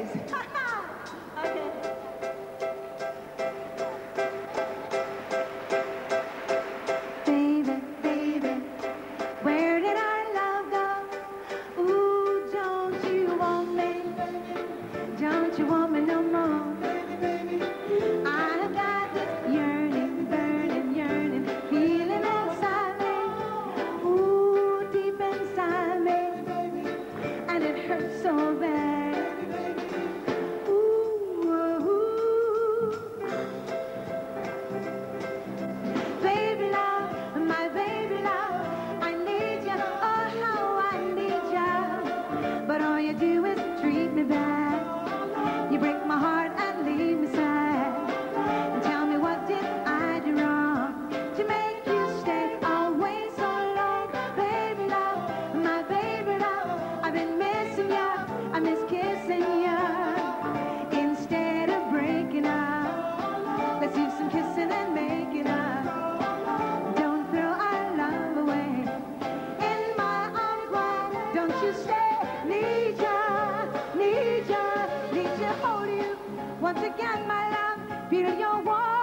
Okay. Baby, baby, where did our love go? Ooh, don't you want me? Don't you want me no more? I've got this yearning, burning, yearning feeling inside me. Ooh, deep inside me, and it hurts so bad. Ooh, baby love, my baby love, I need you, oh how I need you. But all you do is treat me bad. You break my heart and leave me sad. And tell me, what did I do wrong to make you stay away so long? Baby love, my baby love, I've been missing you, I miss kissing you. Instead of breaking up, let's do some kissing and make it up. Don't throw our love away. In my arms wide, don't you stay. Need ya, need ya, need ya, hold you. Once again, my love, feel your warmth.